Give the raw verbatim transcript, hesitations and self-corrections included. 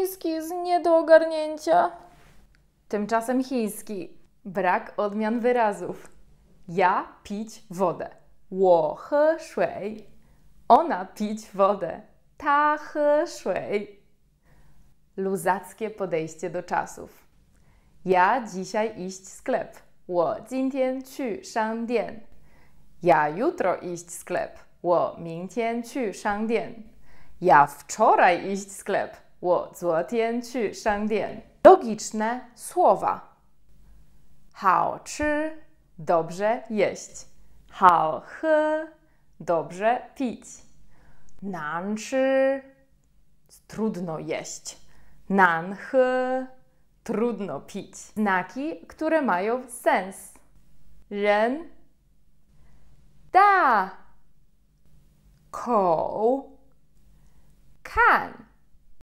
chiński jest nie do ogarnięcia. Tymczasem chiński. Brak odmian wyrazów. Ja pić wodę. 我喝水. Ona pić wodę. 她喝水. Luzackie podejście do czasów. Ja dzisiaj iść sklep. 我今天去商店. Ja jutro iść sklep. 我明天去商店. Ja wczoraj iść sklep. 我昨天去商店. Logiczne słowa. 好吃, dobrze jeść. 好喝, dobrze pić. 难吃, trudno jeść. 难喝, trudno pić. Znaki, które mają sens. 人 大 口 看